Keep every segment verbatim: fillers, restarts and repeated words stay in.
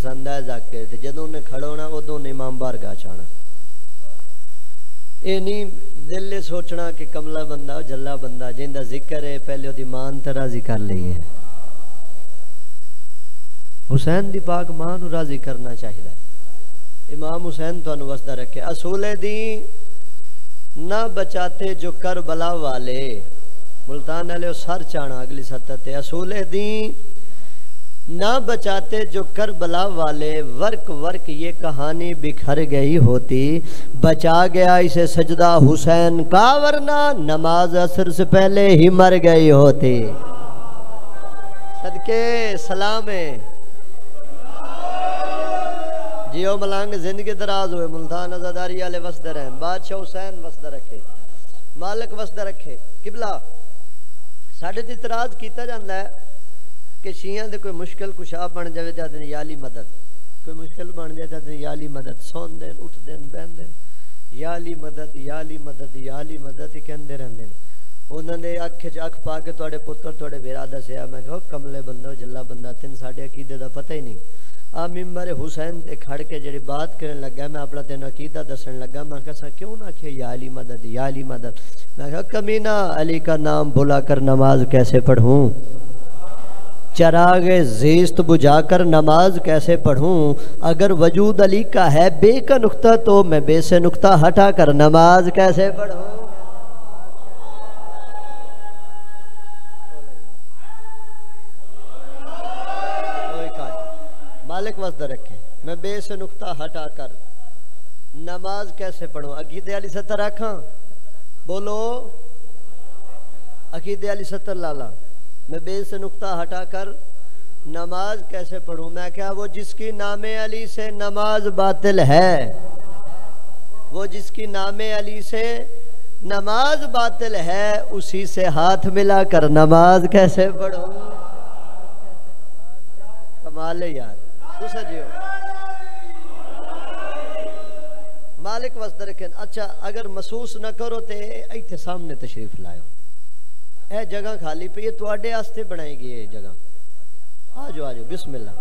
پسند ہے ذاکر تے جدوں نے کھڑونا ادوں نے امام بارگاہ چاہنا اے نہیں دل نے سوچنا کہ کملا بندہ جلا بندہ جندا ذکر ہے پہلے دی مان تے راضی کر لئیے حسین دی پاک ماں نو راضی کرنا چاہیے امام حسین تو انو وسدہ رکھے اصول دین نہ بچاتے جو کربلا والے ملتان علیہ سر چانا اگلی سطح تے اصول دین نہ بچاتے جو کربلا والے ورک ورک یہ کہانی بکھر گئی ہوتی بچا گیا اسے سجدہ حسین کا ورنہ نماز عصر سے پہلے ہی مر گئی ہوتی صدقے سلام جیو ملانگ زندگی دراز ہوئے ملتان ازاداری والے وسدہ رہیں بادشاہ حسین وسدہ رکھے مالک وسدہ رکھے قبلہ ساڑھے تی تراز کیتا جاندہ ہے کہ شیعہ دے کوئی مشکل کشا بن جاوے تے آدھنے یالی مدد کوئی مشکل بن جاوے تے آدھنے یالی مدد سون دین اٹھ دین بین دین یالی مدد یالی مدد یالی مدد ہی کہندے رہن دین انہوں نے اکھ اکھ پا کے توڑے پتر توڑے بیرادہ سے آیا میں کہو کملے بندہ جلا بندہ تین ساڑھے عقیدے دا پتہ ہی نہیں آ ممبر حسین تے کھڑ کے جڑی بات کرنے لگا میں اپنا تینوں عقیدہ دسن لگا میں کہا کیوں نہ کہے یا علی مدد یا علی مدد میں کہا کمینہ علی کا نام بھلا کر نماز کیسے پڑھوں چراغ زیست بجھا کر نماز کیسے پڑھوں اگر وجود علی کا ہے بے کا نقطہ تو میں بے سے نقطہ ہٹا کر نماز کیسے پڑھوں مالک وسدہ رکھے میں بے سے نقطہ ہٹا کر نماز کیسے پڑھوں عقیدے علی ستر رکھاں بولو عقیدے علی ستر لالا میں بے سے نقطہ ہٹا کر نماز کیسے پڑھوں میں کیا وہ جس کی نام علی سے نماز باطل ہے وہ جس کی نام علی سے نماز باطل ہے اسی سے ہاتھ ملا کر نماز کیسے پڑھوں کمال ہے یار دوسرا جیو مالک وسدہ رکھیں اچھا اگر محسوس نہ کرو تے ایتھے سامنے تشریف لائیو اے جگہ خالی پہ یہ تو اڈے آستے بنائی گئی ہے جگہ آجو آجو بسم اللہ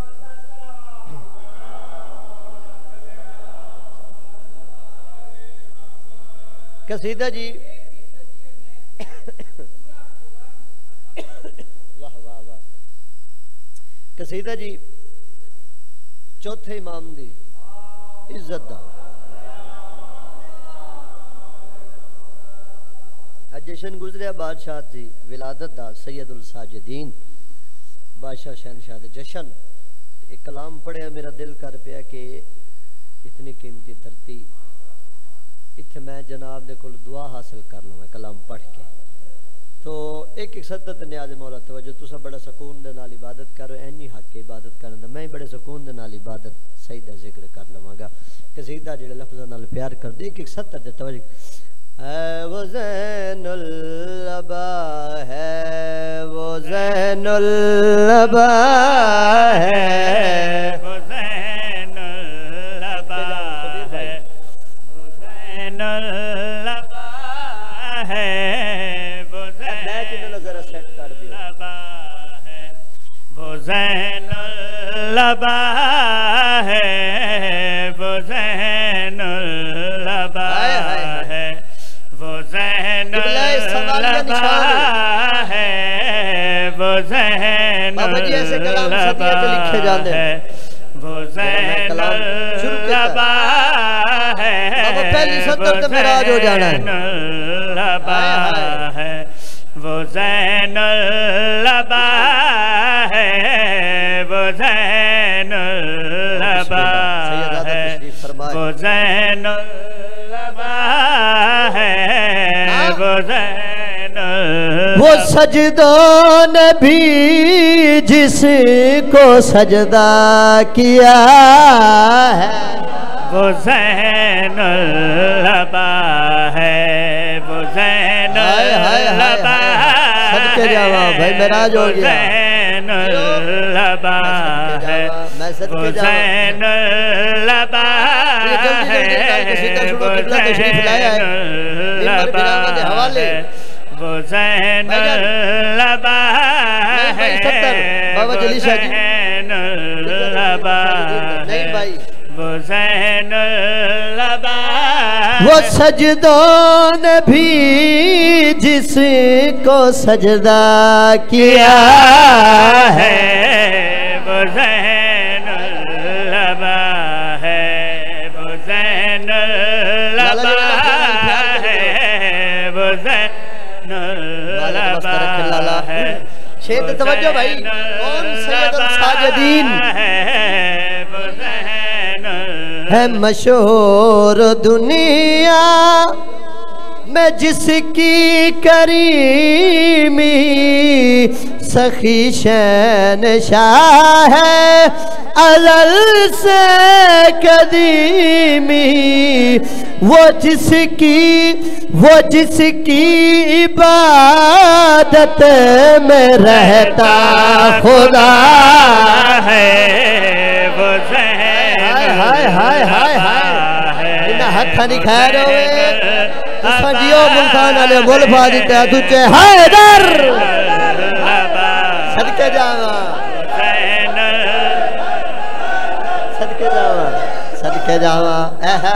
قصیدہ جی واہ واہ واہ قصیدہ جی چوتھے امام دی عزت دا جشن گزریا بادشاہ دی ولادت دا سید الساجدین بادشاہ شہنشاہ دے جشن ایک کلام پڑھیا میرا دل کر پیا کہ اتنی قیمتی دھرتی اتھے میں جناب دے کل دعا حاصل کر لوں میں کلام پڑھ کے تو ایک ایک صدت نیاز مولا توجہ تو سب بڑا سکون دے نال عبادت کرو اینی حق کے عبادت کرنے دا میں بڑے سکون دے نال عبادت سیدہ ذکر کر لوں گا قصیدہ جڑے لفظاں نال پیار کر دے ایک ایک صدت دے توجہ ہے وہ زین العبا ہے وہ زین العبا ہے وہ زین العبا ہے وہ زین العبا ہے وہ زین العبا ہے وہ زین العبا ہے وہ زین العبا ہے وہ زین العبا ہے وہ زین العبا ہے پہلی سطر تے میراج ہو جانا ہے وہ زین العبا ہے وہ زین العبا ہے وہ زین العبا ہے وہ زین وہ سجدوں نے بھی جس کو سجدہ کیا ہے وہ زین العبا ہے وہ زین العبا صدقے جاوا بھائی میراج ہو گیا زین العبا ہے وہ زین العبا ہے وہ زین العبا ہے وہ زین العبا ہے بابا جلی شاہ جی लबा नहीं भाई वो ज़ैनुल लबा वो सजदों ने भी जिसको सजदा किया है वो ज़ैनुल लबा है वो ज़ैनुल लबा है वो ज़ैनुल लबा है शेद तवज्जो भाई कौन सैयदुल साजिदीन है मशहूर दुनिया में जिसकी करीमी सखी शहंशाह है अज़ल से कदीमी वो जिसकी वो जिसकी इबादत में रहता खुदा है वो हाय हाय हाय हाय इन्ना हत्था नहीं खैर होवे तुसा जियो मुल्तान वाले बोल पा दिता तुझे हैदर सदके जावा सदके जावा सदके जावा एह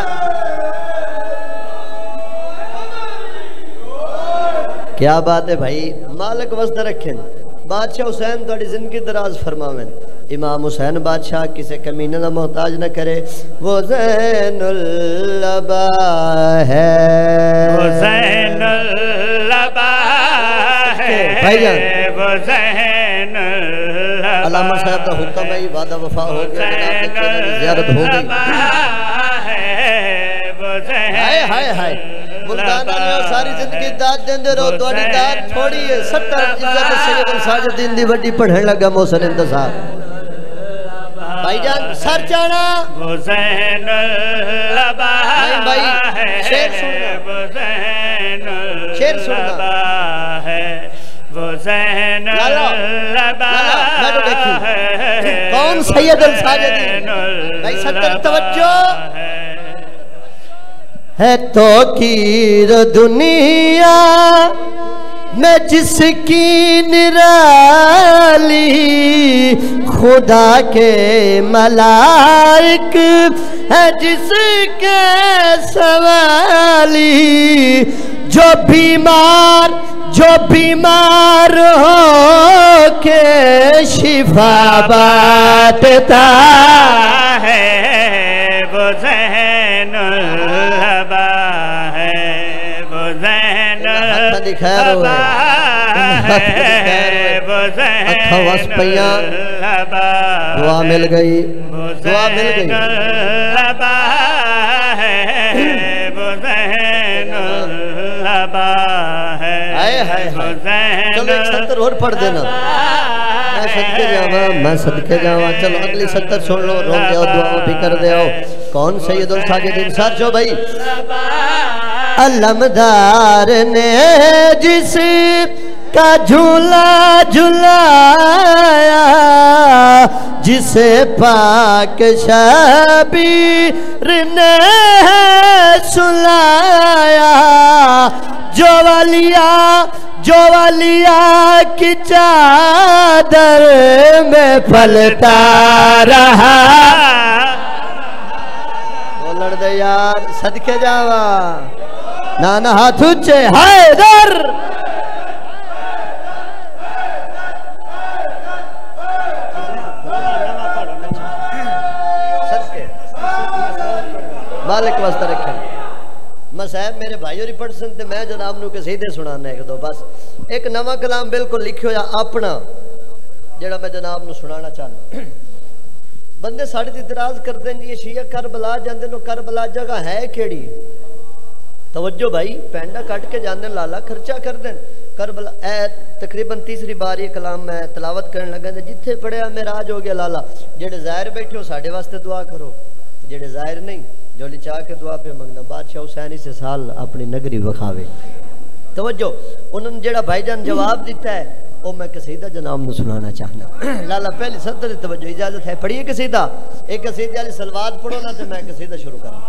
क्या बात है भाई मालिक वस्द रखें बादशाह हुसैन थोड़ी जिंदगी दराज फरमावें इमाम हुसैन बादशाह किसी कमीने का मोहताज न करे वो ज़ैनुल लबा है वो ज़ैनुल लबा है भाईजान वो ज़ैनुल लबा अल्लामा साहब का हुक्म है वादा वफा हो गया ज़ियारत हो गई हाय हाय हाय मुल्तान वाले सारी जिंदगी दाद देंदे रहो थोड़ी दाद थोड़ी है सत्तर इज्जत सैयदुल साजिदीन दी वड्डी पढ़न लगा मोहसिन इंतज़ार भाईजान सर चाड़ा वो ज़ैनुल लबा नहीं भाई शेर सुनना वो ज़ैनुल शेर सुनना है वो ज़ैनुल लबा मैं तो देखी कौन सैयदुल साजिदीन भाई सत्तर तवज्जो है तो कीर दुनिया में जिसकी निराली खुदा के मलाइक है जिसके सवाली जो बीमार जो बीमार हो के शिफा बांटता है वो ज़ैनुल लबा है वो ज़ैनुल लबा है वो ज़ैनुल लबा दुआ मिल गई दुआ मिल गई लबा है वो ज़ैनुल लबा है चलो एक सत्तर और पढ़ देना मैं सदके जावा मैं सदके जावा चलो अगली सत्तर छोड़ लो रोक जाओ दुआओं भी कर दे कौन सैयदुल साजिदीन साथ जो भाई अलमदार ने जिस का झूला झुलाया जिसे पाक शबीर ने सुलाया जो वालिया जो वालिया की चादर में पलता रहा बोल दे यार सदके जावा नाना हाथ ऊंचे हैदर मालिक वास्ते रखे मैं साहब मेरे भाई और पढ़ सकते मैं जनाब नू के सीधे सुनाना एक दो बस एक नवा कलाम बिल्कुल लिखियो या अपना जेड़ा मैं जनाब नू सुनाना चाहना बंदे साढ़े ते इतराज करते हैं जी शिया करबला जाते नो करबला जगह है केड़ी तवज्जो भाई पैंडा कट के जाते लाला खर्चा कर दें करबला ए तकरीबन तीसरी बार ये कलाम मैं तलावत करने लगा जिथे पढ़िया मेराज हो गया लाला जेड़े ज़ाहिर बैठे हो साढ़े वास्ते दुआ करो जेड़े ज़ाहिर नहीं जोली चाह के दुआ पे मंगना बादशाह हुसैन इस साल अपनी नगरी विखावे तवज्जो उन्होंने जेड़ा भाईजान जवाब दिता है वो मैं कसीदा जनाब नू सुनाना चाहना लाला पहली सदर तवज्जो इजाजत है पढ़िए कसीदा एक कसीदे वाली सलवात पढ़ो ना तो मैं कसीदा शुरू करूँ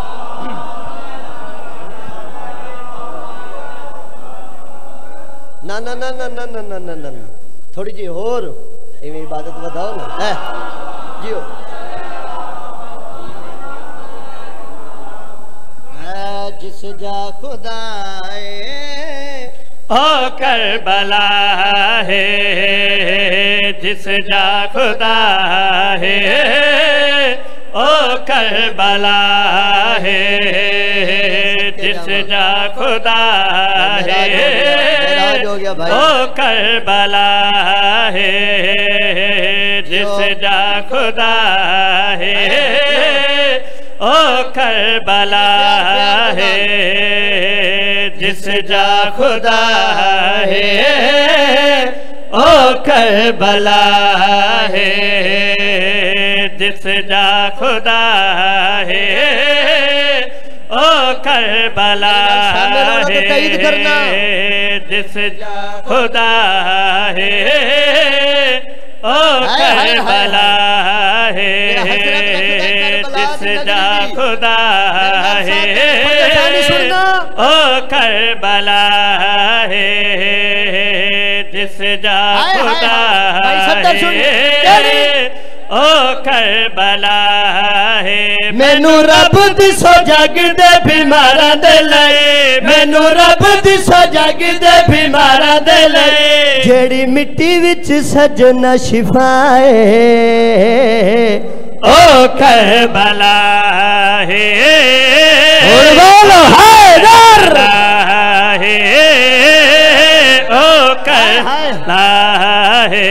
ना ना ना ना ना ना ना ना ना थोड़ी जी होर इवें इबादत बताओ ना جیو جس جا خدا او کربلا ہے جس جا خدا ہے او کربلا ہے جس جا خدا ہے او کربلا ہے جس جا خدا ہے او کربلا ہے جس جا خدا ہے او کربلا ہے جس جا خدا ہے او کربلا ہے جس جا خدا ہے او کربلا ہے جس جا خدا ہے او کربلا ہے جس جا خدا ہے او کربلا ہے مینوں رب دسو جگ دے بیماراں دے لئی مینوں رب دسو جگ دے بیماراں دے لئی جیڑی مٹی وچ سجنا شفا او کربلا ہے اور بولو حیدر ہے او کربلا ہے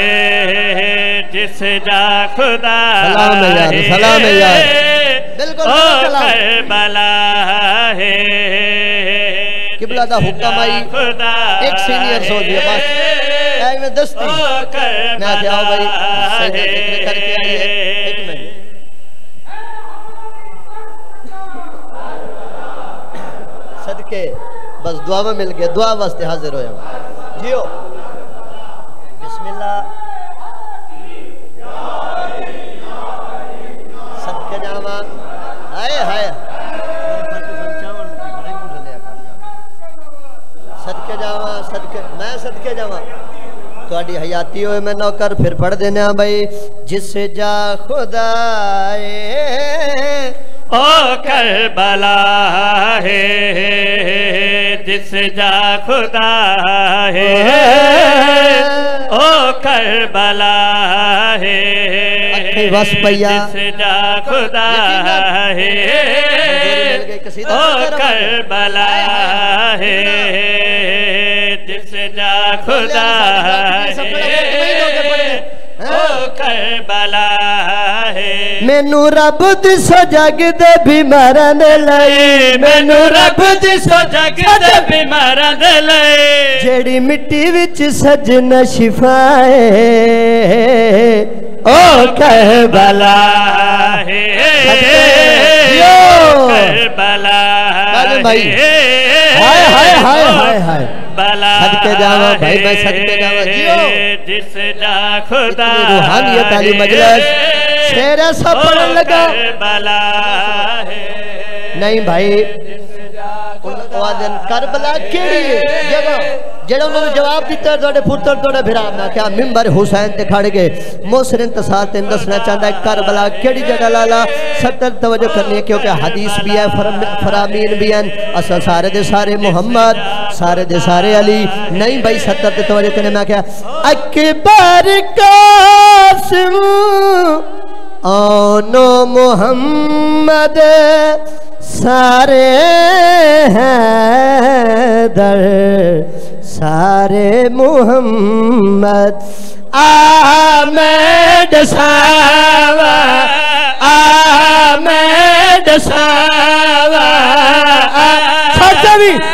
جس جا خدا ہے سلام ہے یار او کربلا ہے قبلہ دا حکم آئی ایک سینئر سو دیا بس ایک میں دستی میں آتے آؤ بھائی سیدہ ذکر کر کے آئی ہے ایک میں صدقے بس دعا میں مل گئے دعا واسطے حاضر ہو جاؤں جیو بسم اللہ صدقے جاما آئے آئے صدقے جاما صدقے میں صدقے جاما تواڈی حیاتی ہوئے میں نوکر پھر پڑھ دینے ہیں بھائی جس جا خدا او کربلا ہے جس جا خدا ہے او کربلا ہے بس پیا جس جا خدا ہے او کربلا ہے جس جا خدا ہے او کربلا ہے مینوں رب دسو جگ دے بیماراں دے لئی مینوں رب دسو جگ دے بیماراں دے لئی جیڑی مٹی وچ سجنا شفا او کربلا ہے کربلا بھائی ہائے ہائے ہائے ہائے ہائے صدقے جاوا بھائی میں صدقے جاوا جیو جس جا خدا روحانیت علی مجلس شیر ایسا پڑھن لگا نہیں بھائی کربلا کیڑی ہے جگہ جڑا انہوں نے جواب دیتا ہے دوڑے پھوٹر دوڑے بھرامنا کیا ممبر حسین تے کھڑ گئے موسر انتصار تے اندسنا چاہتا ہے کربلا کیڑی جگہ لالا ستر توجہ کرنی ہے کیونکہ حدیث بھی ہے فرامین بھی ہیں اصل سارے دے سارے محمد سارے دے سارے علی نہیں بھائی ستر تے توجہ کرنے میں کیا اکبر قاسم آنو محمد سارے ہیں در سارے محمد آمد ساوا آمد ساوا سچوی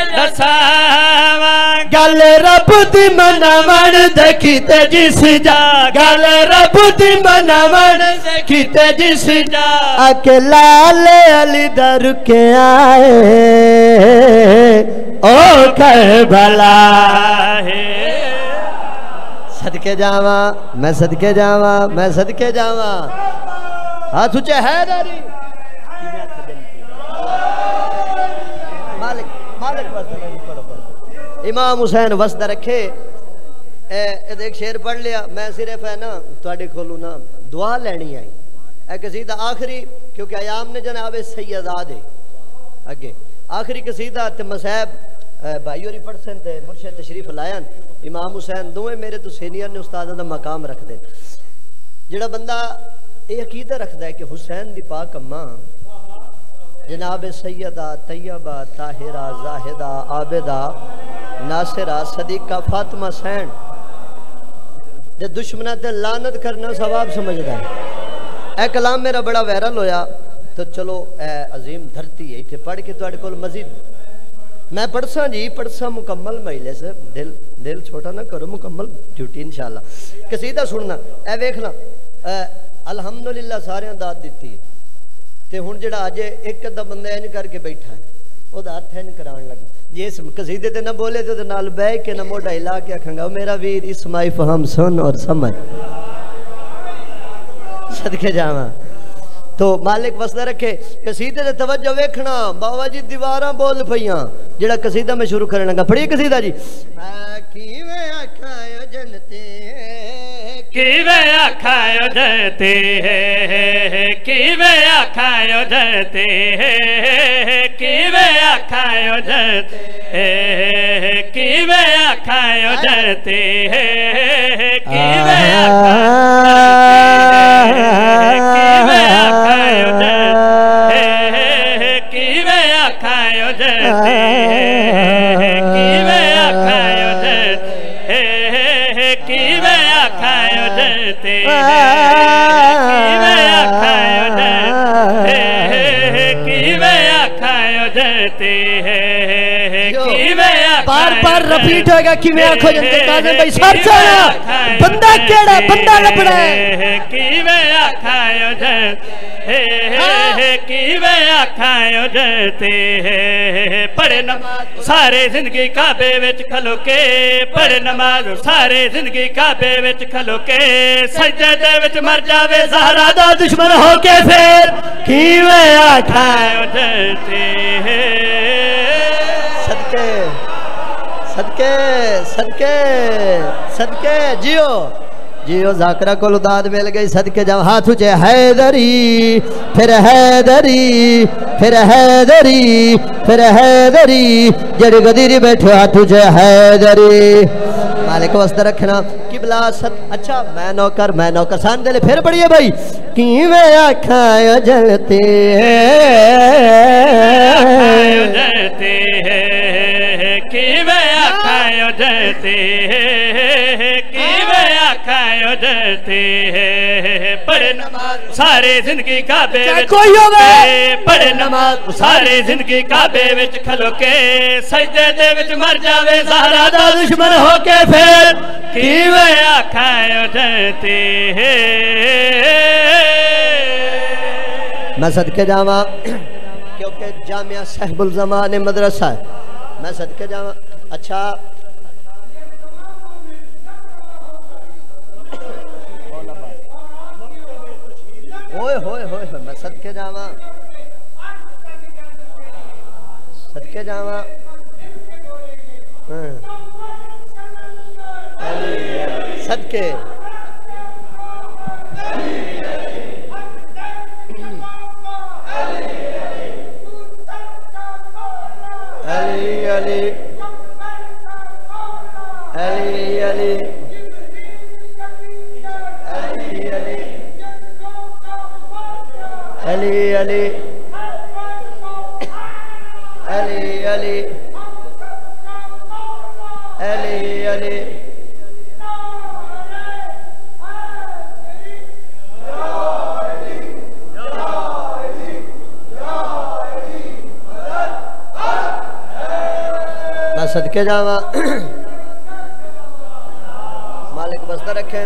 گل رب دی مناون دکھیتے جس جا گل رب دی مناون دکھیتے جس جا آکے لال علی در کے آئے او کربلا ہے صدقے جاواں میں صدقے جاواں میں صدقے جاواں ہاتھ اونچے حیدری مالک مالک امام حسین وسط رکھے اے ایک شعر پڑھ لیا میں صرف ہے نا تواڈے کھولوں نا دعا لینی آئی اے قصیدہ آخری کیونکہ ایام نے جناب سیدہ دے اگے آخری قصیدہ تے مصحب بھائی ہوری پڑھ سن تے مرشد تشریف لائن امام حسین دوئے میرے تو سینئر نے استاد دا مقام رکھ دے جڑا بندہ یہ عقیدہ رکھ دے کہ حسین دی پاک اماں جناب سیدہ طیبہ طاہرہ زاہدہ عابدہ ناصرہ صدیقہ فاطمہ سین دے دشمنہ تے لعنت کرنا ثواب سمجھدا ہے اے کلام میرا بڑا وائرل ہویا تو چلو اے عظیم دھرتی ہے اتھے پڑھ کے تو اڑ کول مزید میں پڑھساں جی پڑھساں مکمل مہیلے سے دل دل چھوٹا نہ کرو مکمل ڈیوٹی انشاءاللہ قصیدہ سننا اے ویکھنا الحمدللہ سارے داد دیتی ہے تے ہن جڑا اج ایک ادھا بندہ انج کر کے بیٹھا ہے او دا ہتھ انج کران لگا جی اس قصیدے تے نہ بولے تے نال بیٹھ کے نہ موڈا ہلا کے آکھاں گا میرا ویر اسماعی فہم سن اور سمجھ صدقے جاواں تو مالک وسدہ رکھے قصیدے دے توجہ ویکھنا بابا جی دیواراں بول پئیاں جڑا قصیدہ میں شروع کرن لگا پڑھیے قصیدہ جی میں کیویں آکھاں جنتے کیویں آکھاں جنتے کیویں آکھاں جنتے کیویں آکھاں جنتے کیویں آکھاں جنتے کیویں بار بار رپیٹ ہوئے گا کیویں آکھو جنتے کاظم بھائی سب چاہنا بندہ کیڑا بندہ لبڑا ہے کیویں آکھاں جنتے کیویں آکھاں جنتے پڑھے نماز سارے زندگی کعبے وچ کھلو کے پڑھے نماز سارے زندگی کعبے وچ کھلو کے سجدے دے وچ مر جاوے زہرا دا دشمن ہو کے پھر کیویں آکھاں جنتے صدقے صدقے صدقے صدقے جیو جیو ذاکرہ کو لداد مل گئی صدقے جب ہاتھ اچھے حیدری پھر حیدری پھر حیدری پھر حیدری جڑ گدیری بیٹھے ہاتھ اچھے حیدری مالک وسط رکھنا قبلہ ست اچھا میں نوکر میں نوکر سان دلے پھر پڑھئے بھائی کیویں آکھاں جلتے کیویں آکھاں جلتے کیویں آکھاں جلتے پڑھ نماز سارے زندگی کعبے وچ پڑھ نماز سارے زندگی کعبے وچ کھلو کے سجدے دے وچ مر جاوے زہرا دا دشمن ہو کے پھر کیویں آکھاں جلتے میں صدقے جاواں کیونکہ جامعہ صاحب الزمان مدرسہ ہے میں صدقے جاواں اچھا ہوئے ہوئے ہوئے میں صدقے جاواں صدقے جاواں صدقے علی علی علی علی علی علی علی علی علی علی علی میں صدقے جاواں مالک بستہ رکھیں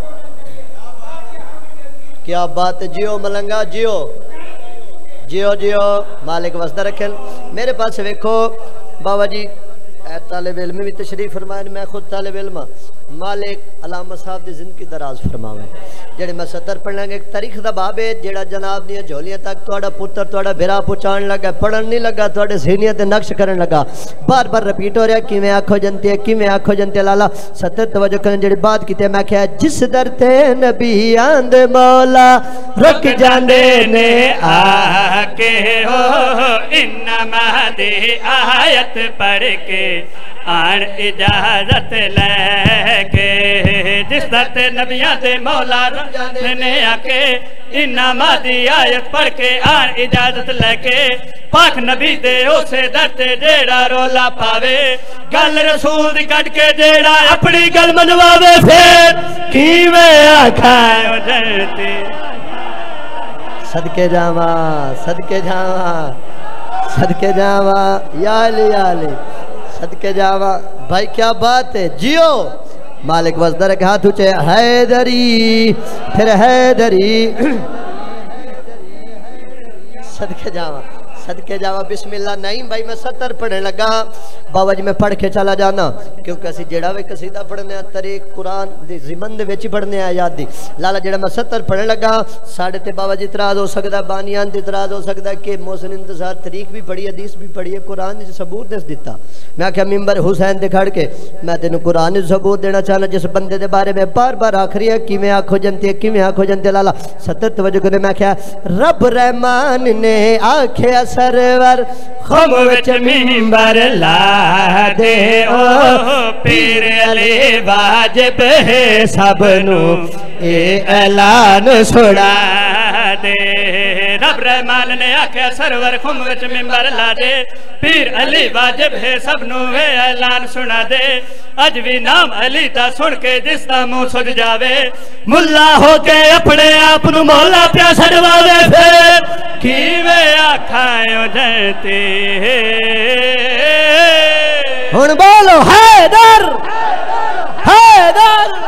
کیا بات جیو ملنگا جیو جیو جیو مالک وسدہ رکھیں میرے پاس ویکھو بابا جی اے طالب علم بھی تشریف فرمائیں میں خود طالب علم مالک علامہ صاحب دی زندگی دراز فرماوے جڑے میں سطر پڑھنا گے ایک تاریخ دا باب ہے جڑا جناب دیا جھولیاں تک توڑا پتر توڑا بھرا پہنچان لگا پڑھن نہیں لگا توڑے سینیاں تے نقش کرن لگا بار بار رپیٹ ہو رہا کیویں آنکھو جنتی ہے کیویں آنکھو جنتی ہے لالا سطر توجہ کرن جڑی بات کیتے میں کہا جس در تے نبی آند مولا رک جاندے نے آ کے ہو انما دی آیت پڑھ کے آن اجازت لے کے جس درد نبیاں دے مولا نے آکے انما دی آیت پڑھ کے آن اجازت لے کے پاک نبی دے اسے درد جیڑا رولا پاوے گل رسول دی کٹ کے جیڑا اپنی گل منواوے پھر کیویں آکھائیں جنتی صدقے جاواں صدقے جاواں صدقے جاواں یا علی یا علی صدقے جاواں بھائی کیا بات ہے جیو مالک وزدر کے ہاتھ اچھے حیدری پھر حیدری صدقے جاواں صدقے جاواں بسم اللہ نہیں بھائی میں ستر پڑھنے لگا بابا جی میں پڑھ کے چلا جانا کیونکہ اسی جڑا وے قصیدہ پڑھنے ہیں طریق قرآن دی زمن دے ویچی پڑھنے ہیں یاد دی لالا جڑا میں ستر پڑھنے لگا ساڑھے تے بابا جی اتراز ہو سکتا ہے بانیان تے اتراز ہو سکتا ہے کہ محسن انتظار طریق بھی پڑھی حدیث بھی پڑھی ہے قرآن نے ثبوت دس دیتا میں کہا ممبر حسین دے کھڑ کے میں تینوں قرآن نے ثبوت دینا چاہنا جس بندے دے بارے میں بار بار آخری ہے کی میں آنکھو جنتی ہے کی میں آنکھو جنتی ہے لالا ستر توجہ کرنے میں کہا رب رحمان نے آنکھے سرور خم وچ ممبر لا دے او پیر علی واجب ہے سب نو اے اعلان سنا دے رب رحمان نے آکھیا سرور خم وچ ممبر لا دے پیر علی واجب ہے سب نو اے اعلان سنا دے اج بھی نام علی تا سن کے جس دا منہ سج جاوے ملا ہو کے اپنے آپ نو مولا پیا سڑواوے پھر کیویں آکھائیں جنتی ہن بولو حیدر حیدر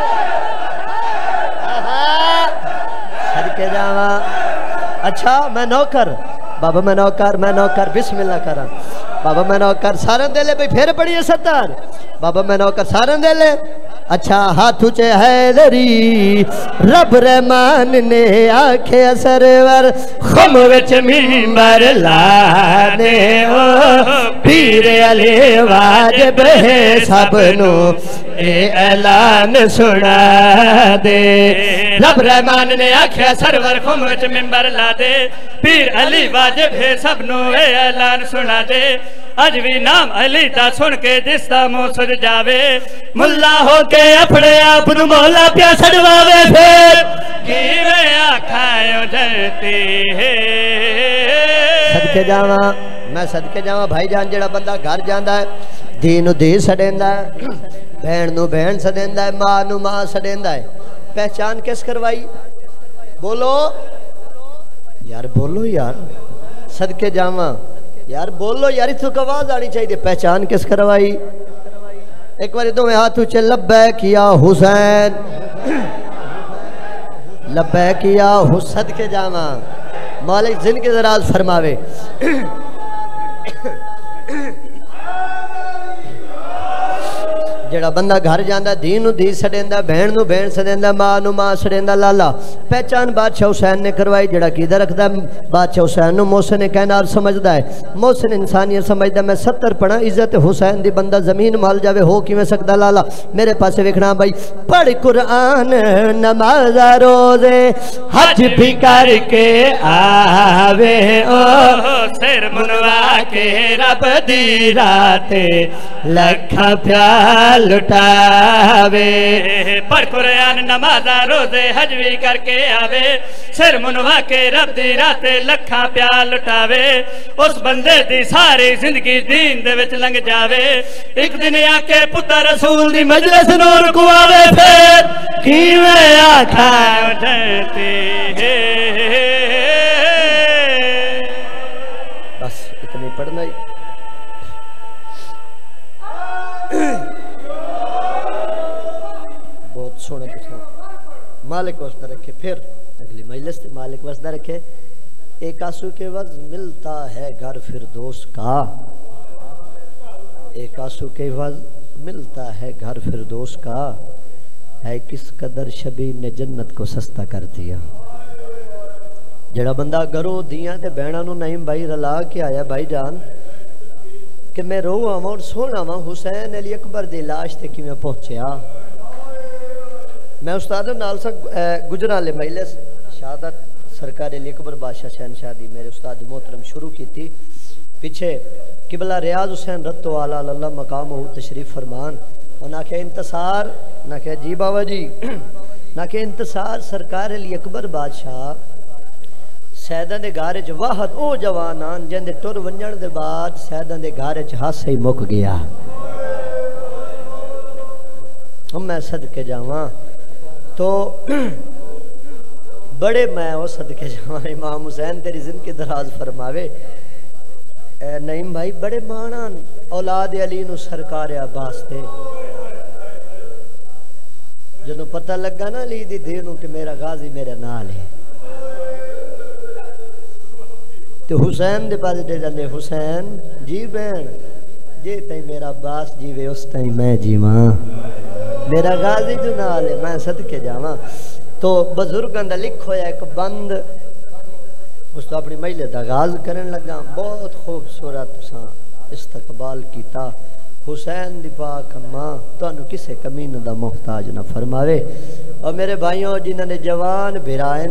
صدقے جاواں اچھا میں نوکر بابا میں نوکر میں نوکر بسم اللہ کرا بابا میں نوکر سارن دے لے بھئی پھر پڑھیے ستر بابا میں نوکر سارن دے لے اچھا ہاتھ اچھے حیدری رب رحمان نے آنکھے سرور خم وچ ممبر لا دے او پیر علی واجب ہے سب نو اے اعلان سنا دے رب رحمان نے آنکھے سرور خم وچ ممبر لا دے پیر علی واجب ہے سب نو اے اعلان سنا دے اج بھی نام علی تا سن کے جس دا منہ سج جاوے ملا ہو کے اپنے آپ نو مولا پیا سڑواوے پھر کیویں آکھائیں جنتی صدقے جاواں میں صدقے جاواں بھائی جان جڑا بندہ گھر جاندا ہے دھی نو دھی سڑیندا ہے بہن نو بہن سڑیندا ہے ماں نو ماں سڑیندا ہے پہچان کس کروائی بولو یار بولو یار صدقے جاواں یار بولو یار اس کو آواز آنی چاہیے پہچان کس کروائی ایک بار دو میں ہاتھ اچھے لبیک یا حسین لبیک یا حسد کے جامع مالک زندگی دراز فرماوے جڑا بندہ گھر جاندہ دین نو دی سڑیندہ بہن نو بہن سڑیندہ ماں نو ماں سڑیندہ لالا پہچان بادشاہ حسین نے کروائی جڑا کی در رکھدہ بادشاہ حسین نو محسن کہنار سمجھدہ ہے محسن انسانیت سمجھدہ میں ستر پڑھا عزت حسین دی بندہ زمین مال جاوے ہو کی میں سکدہ لالا میرے پاسے وکھنا بھائی پڑھ قرآن نماز روزے حج بھی کر کے آوے او سر منوا کے رب دی راتے لکھا پیار لٹاوے پڑھ قرآن نمازہ روزے حج بھی کر کے آوے سر منوا کے رب دی راتے لکھا پیار لٹاوے اس بندے دی ساری زندگی دین دے وچ لنگ جاوے ایک دن آکے پتر رسول دی مجلس نور کو آوے پھر کیویں آکھائیں جنتی بس اتنی پڑھنا ہی بہت سونے پچھنا مالک وسطہ رکھے پھر اگلی مجلس تے مالک وسطہ رکھے ایک آنسو کے وز ملتا ہے گھر فردوس کا ایک آنسو کے وز ملتا ہے گھر فردوس کا ہے کس قدر شبیر نے جنت کو سستا کر دیا. جڑا بندہ گھروں دیاں تے بہناں نو نہیں بھائی رلا کے آیا بھائی جان کہ میں رو آواں اور سونا وا حسین علی اکبر دی لاش تے کیویں پہنچیا. میں استاد نال سا گجرالے مجلس شہادت سرکار علی اکبر بادشاہ شہنشاہ دی میرے استاد محترم شروع کی تھی. پیچھے قبلہ ریاض حسین رتو والا اللہ مقام ہو تشریف فرمان. اور نہ کہ انتصار نہ کہ جی بابا جی نہ کہ انتصار سرکار علی اکبر بادشاہ سیدان دے گارے چ واحد او جوانان جن دے ٹر ونجن دے بعد سیدان دے گارے چ ہاسے ہی مک گیا. ہم میں صدقے جاواں تو بڑے میں وہ صدقے جاواں امام حسین تیری زندگی دراز فرماوے. اے نعیم بھائی بڑے مانان اولاد علی نو سرکار عباس تے جنہوں پتہ لگا نا علی دی دینوں کہ میرا غازی میرے نال ہے تو حسین دے پاس دے جاندے حسین جی بین جی تائیں میرا عباس جیوے اس تائیں میں جیواں میرا غازی جو نال ہے میں صدقے جاواں. تو بزرگاں دا لکھ ہویا ایک بند اس تو اپنی مجلے دا آغاز کرن لگا. بہت خوبصورت سا استقبال کیتا. حسین دی پاک ماں تانوں کسے کمین دا محتاج نہ فرماوے. اور میرے بھائیوں جنہاں نے جوان بھرائن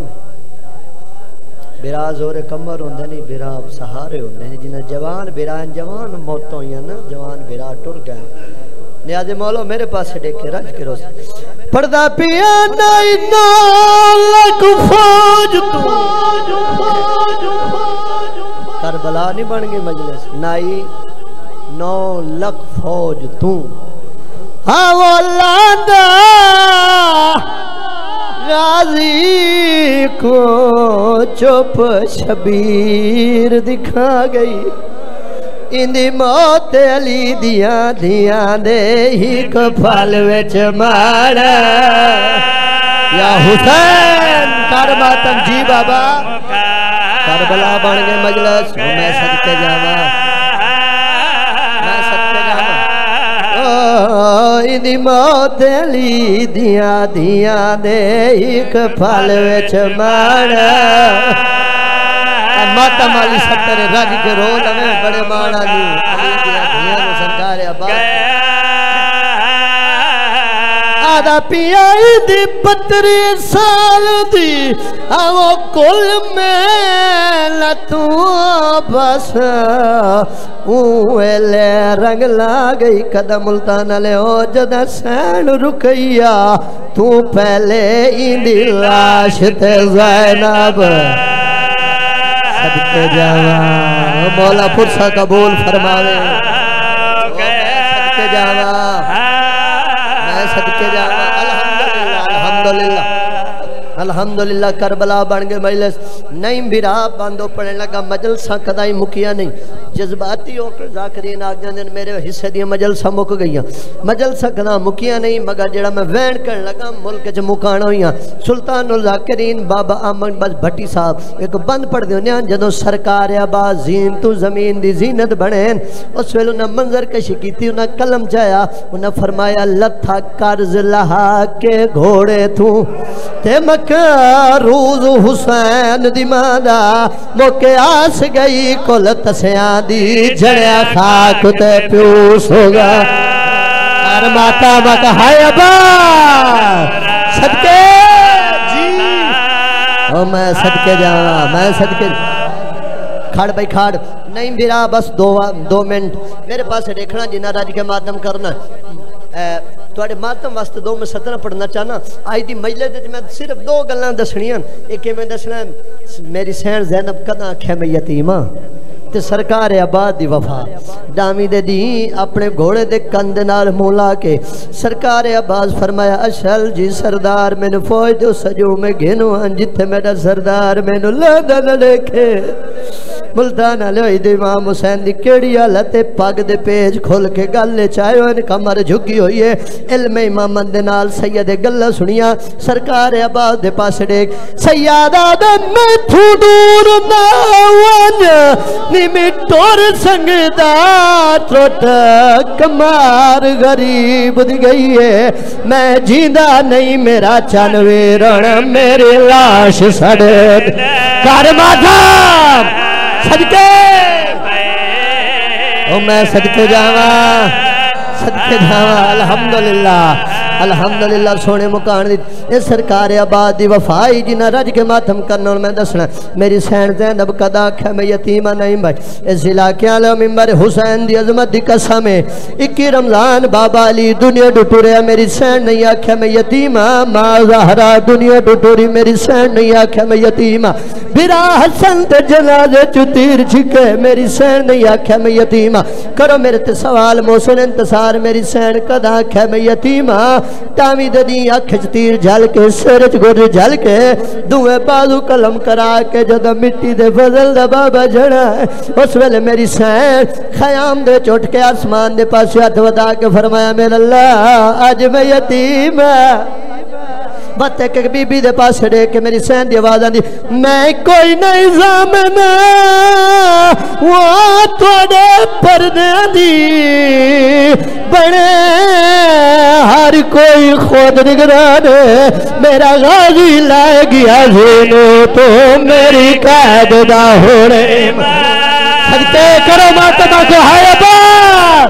برا زور کمر ہوندے نہیں برا سہارے ہوندے نہیں جنہاں جوان بھرائن جوان موتوں یا نا جوان بھرا ٹر گئے. نیاز مولو میرے پاس دیکھے رج کے روز پردہ پیا نائی نالک فوج تو کربلا نہیں بن گئی مجلس نائی نو لک فوج تو ہاں وہ لاندا غازی کو چپ شبیر دکھا گئی. اندی موت علی دیاں دیاں دے ہی کفال وچ مارا. یا حسین کر ماتم جی بابا کربلا بن گئے مجلس میں صدقے جاواں میں صدقے جاواں. اندی موت علی دیاں دیاں دے ہی کفال وچ مارا. ماتا مالی ستر رج کے رو لوے بڑے مانا دی علی دیا دیا کو سرکار عباس آدھا پیائی دی پتری سال دی آو کل میں لتوں بس اوہ لے رنگ لاگئی قدم ملتان لے او جدہ سین رکیا تو پہلے اندی لاش تے زینب صدقے جاواں مولا فرصہ قبول فرماوے. صدقے جاواں میں صدقے جاواں الحمدللہ الحمدللہ الحمدللہ. کربلا بن گئے مجلس نہیں بھرا باندھو پڑھنے لگا. مجلسہ کدائی مکیا نہیں جذباتی ہو کر ذاکرین آگ جاندے میرے حصے دیا مجلسہ مک گئیاں. مجلسہ کدا مکیا نہیں مگر جڑا میں وین کرن لگا ملک چ مکانا ہوئیاں. سلطان الذاکرین بابا آمن بس بھٹی صاحب ایک بند پڑھ دیو نیاں جدو سرکار عباس زین تو زمین دی زینت بڑھین اس ویل انہاں منظر کشی کی تھی انہاں کلم چایا انہاں فرمایا لتھا قرض لہا کے گھوڑے تو تے مکہ روز حسین دی مادا موکے آس گئی کل تسیاں دی جڑیا خاک تے پیوس ہوگا. اور ماتا مکہ ہائے ابا صدقے جی او میں صدقے جاواں میں صدقے کھڑ بھائی کھڑ نہیں میرا بس دو دو منٹ میرے پاس دیکھنا جنہ راج کے ماتم کرنا توڑے ماتم واسطے دو میں سترہ پڑھنا چاہنا. آئی دی مجلے دے میں صرف دو گلان دسنیاں. ایک میں دسنا میری سین زینب کداں کھے میں یتیمہ تے سرکار عباد دی وفا دامی دے دی اپنے گھوڑے دے کند نال مولا کے سرکار عباس فرمایا اشل جی سردار میں نے فوج دو سجو میں گھنو ہن جتے میرا سردار میں نے لدہ نہ دیکھے ملتان والے ہوئی دے امام حسین دی کیڑی حالت پگ دے پیج کھول کے گل چاہے ان کمر جھکی ہوئی ہے علم امامت دے نال سید گلا سنیا سرکار آباد دے پاس ڈیک سیادہ دے میں تھو دور نہ ون نی میں ٹور سنگدا ٹوٹ کمار غریب دی گئی ہے میں جیندہ نہیں میرا چانوے رن میری لاش سڑے کار مادھا صدقے او میں صدقے جاواں صدقے جاواں الحمدللہ الحمدللہ سونے مکان دیت اس سرکار آباد دی وفائی جنہ رج کے ماتم کرنا اور میں دسنا میری سین زینب قدا کھا میں یتیمہ نہیں بھائی اس علاقے آلہ ممبر حسین دی عظمت دی قسم ہے اکی رمضان بابا علی دنیا ڈٹو رہا میری سین نہیں آکھا میں یتیمہ ماں زہرہ دنیا ڈٹو رہی میری سین نہیں آکھا میں یتیمہ برا حسن تے جنازے چتیر چھکے میری سین نہیں آکھا میں یتیمہ کرو میرے تے سوال موسن انتصار میری سین قدا کھا میں یتیمہ تامی دنی اکھچ تیر جھل کے سرچ گھر جھل کے دوئے بازو کلم کرا کے جدہ مٹی دے فضل دا بابا جڑا ہے اس ویلے میری سین خیام دے چوٹ کے آسمان دے پاس ہاتھ ودا کے فرمایا میرا اللہ آج میں یتیم بات ہے کہ بی بی دے پاس ڈے کہ میری سین دی آواز آندی میں کوئی نہیں زامنا وہ توڑے پردے دی بڑے ہر کوئی خود نگران میرا غازی لائے گیا زینو تو میری قید دا ہونے صدقے کرو ماتمہ کو ہائے با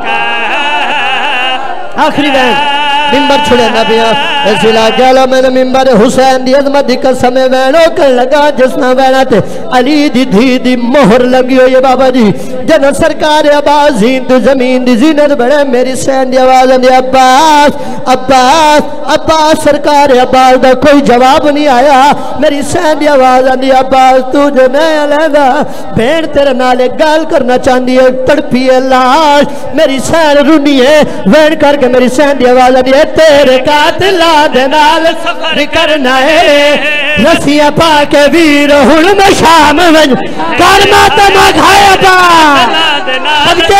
آخری بین ممبر چھڑے نبیاں اس علاقے اللہ میں نے ممبر حسین دی عظمت دی قسم وینو کر لگا جسنا وینا تے علی دی دھی دی مہر لگی ہوئی بابا جی جنہ سرکار عباس زین تو زمین دی زینت بڑے میری سین دی آواز دی عباس عباس عباس سرکار عباس دا کوئی جواب نہیں آیا میری سین دی آواز دی عباس تو جو نیا لینا بین تیرے نالے گال کرنا چاندی ہے تڑپی ہے لاش میری سین رونی ہے وین کر کے میری سین دی آواز دی تیرے قاتلہ دنال سفر کرنا ہے رسیہ پاک ویر حلم شام ون کرمات مگھایا با صدقے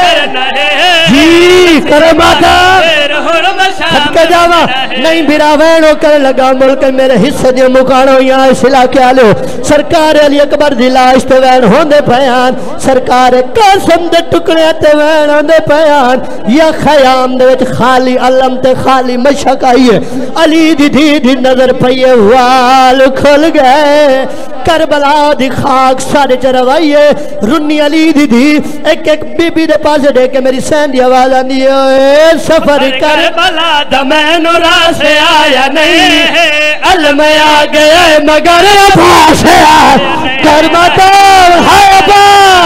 جی کرمات صدقے جاوا نہیں بھیرا وینو کر لگا ملک میرے حصہ دی مکانو یہاں اس علاقے آلو سرکار علی اکبر دی لاش تے وین ہوندے پیان سرکار قاسم دے ٹکڑے تے وین ہوندے پیان یا خیام دے وچ خالی علم تے خالی مشک آئیے علی دی دی دی نظر پئیے وال کھل گئے کربلا دی خاک سارے چروائیے رنی علی دی دی ایک ایک بی بی دے پاس دے کے میری سین دی آواز آندی ہے سفر کربلا دمین راہ سے آیا نہیں علم آ گئے مگر پاس آیا کربتا ہائے با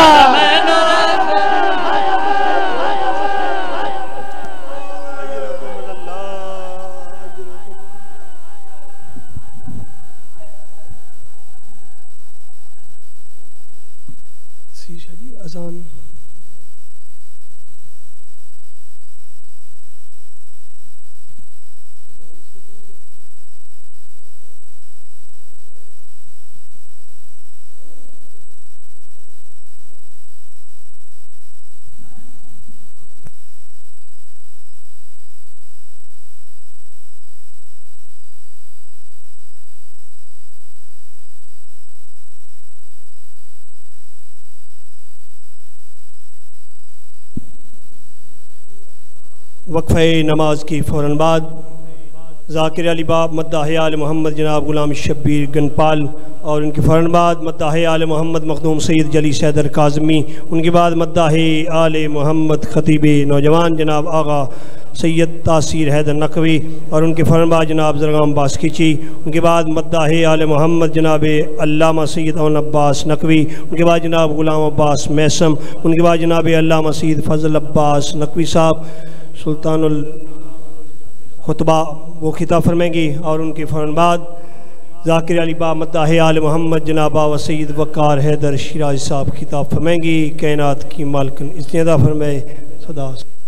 اذان وقفہ نماز کی فوراً بعد ذاکر علی باب مداح آل محمد جناب غلام شبیر گنپال اور ان کی فوراً بعد مداح آل محمد مخدوم سید جلی حیدر کاظمی ان کے بعد مداح آل محمد خطیب نوجوان جناب آغا سید تاثیر حیدر نقوی اور ان کے فوراً بعد جناب زرغام باسکیچی ان کے بعد مداح آل محمد جناب علامہ سید اون عباس نقوی ان کے بعد جناب غلام عباس میسم ان کے بعد جناب علامہ سید فضل عباس نقوی صاحب سلطان الخطبہ وہ خطاب فرمائیں گی اور ان کے فوراً بعد ذاکر علی با مداح آل محمد جناب و سید وقار حیدر شیرازی صاحب خطاب فرمائیں گی کائنات کی مالکن استعداد فرمائے صدا